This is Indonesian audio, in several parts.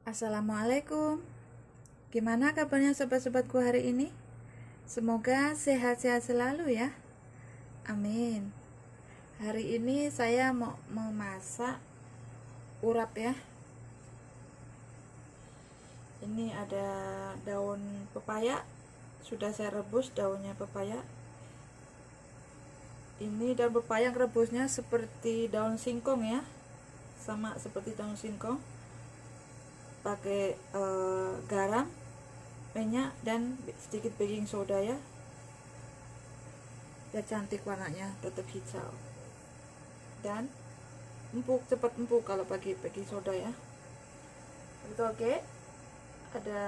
Assalamualaikum. Gimana kabarnya sobat-sobatku hari ini? Semoga sehat-sehat selalu ya. Amin. Hari ini saya mau memasak urap ya. Ini ada daun pepaya. Sudah saya rebus daunnya pepaya. Ini daun pepaya rebusnya seperti daun singkong ya. Sama seperti daun singkong. Pakai garam, minyak, dan sedikit baking soda ya, biar cantik warnanya, tetap hijau dan empuk, cepat empuk kalau pakai baking soda ya. Itu oke. Ada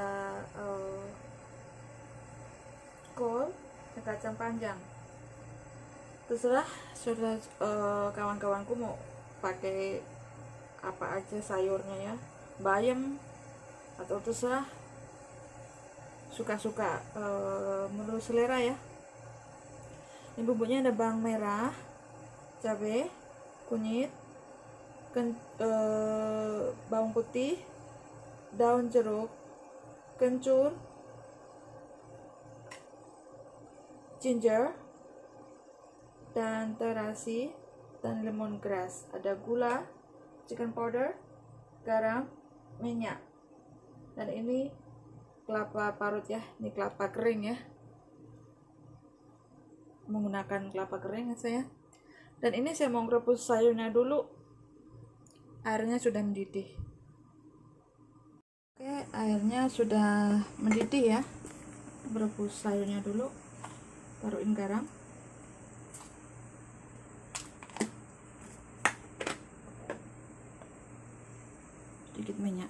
kol dan kacang panjang, terserah sudah kawan-kawanku mau pakai apa aja sayurnya ya, bayam atau terserah, suka-suka menurut selera ya. Ini bumbunya ada bawang merah, cabai, kunyit, bawang putih, daun jeruk, kencur, ginger, dan terasi, dan lemongrass. Ada gula, chicken powder, garam, minyak, dan ini kelapa parut ya. Ini kelapa kering ya, menggunakan kelapa kering saya. Dan ini saya mau rebus sayurnya dulu. Airnya sudah mendidih. Oke, airnya sudah mendidih ya. Merebus sayurnya dulu. Taruhin garam, sedikit minyak.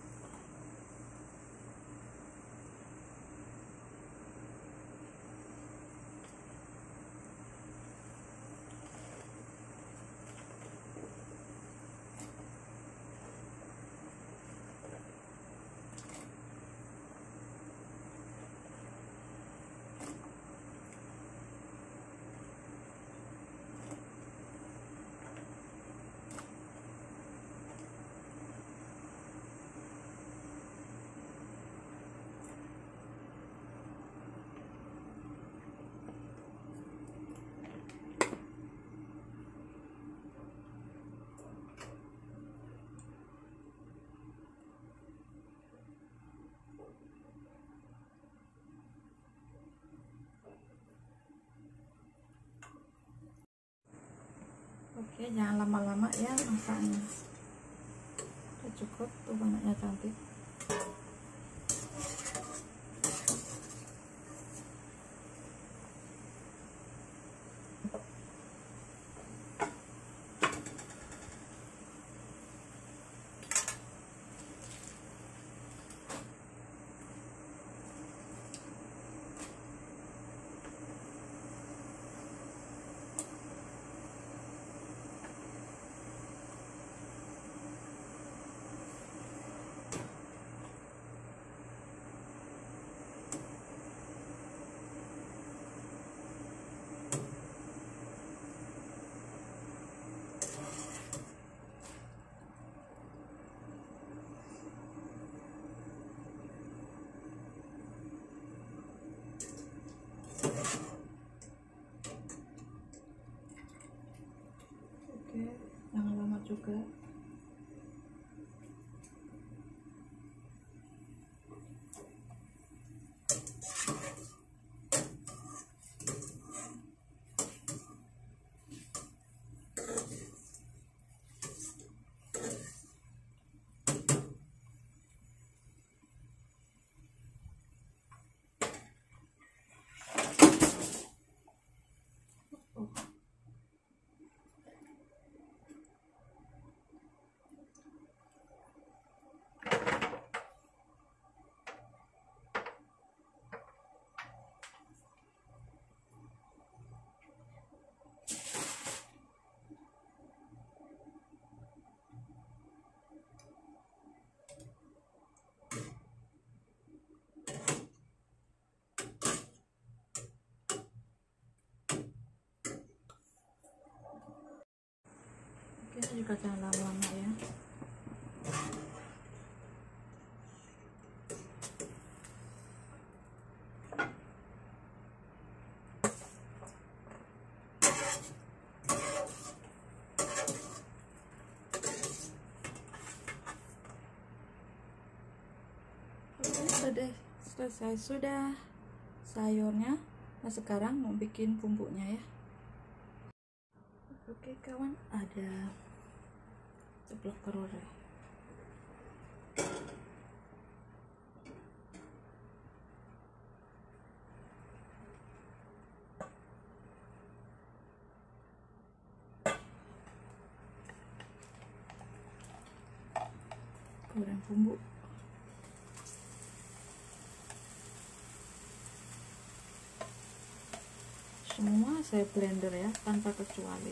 Oke, jangan lama-lama ya masaknya. Udah cukup tuh, banyaknya cantik. Oke, jangan lama juga. Oke, juga jangan lama-lama ya. Selesai sudah sayurnya. Nah sekarang mau bikin bumbunya ya. Oke kawan, ada ceplok telur ya. Goreng bumbu. Semua saya blender ya, tanpa kecuali.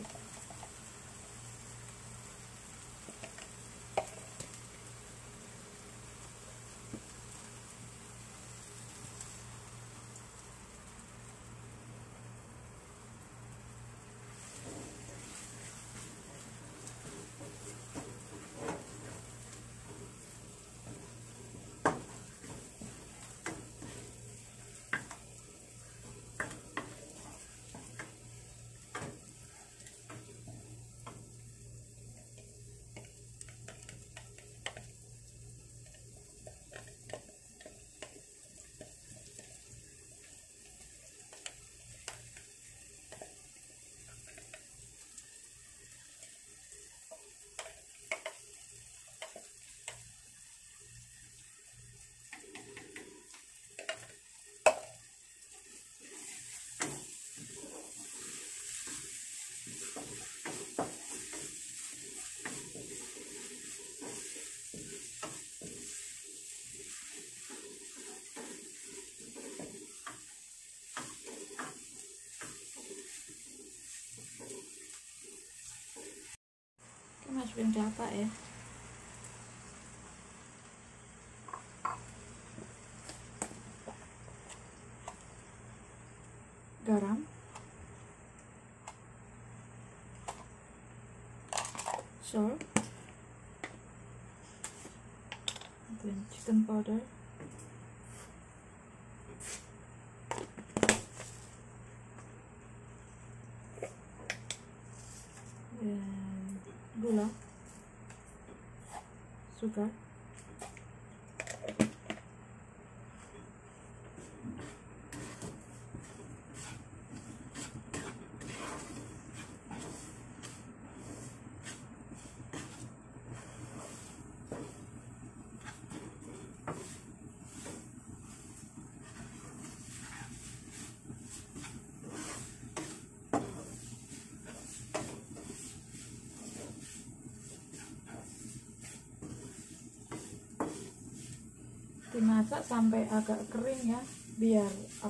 Masukin kelapa ya. Garam. Salt. Dan chicken powder. Dan gula, sugar, dimasak sampai agak kering ya, biar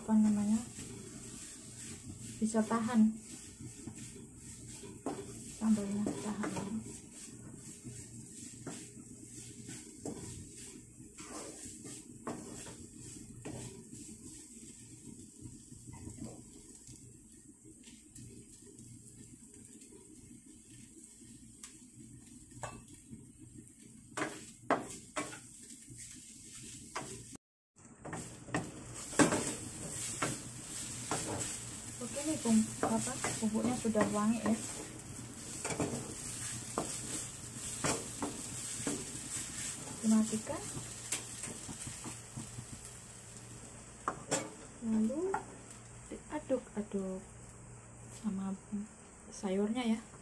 bisa tahan, sambalnya tahan. Ini bumbunya sudah wangi ya. Dimatikan, lalu diaduk-aduk sama sayurnya ya.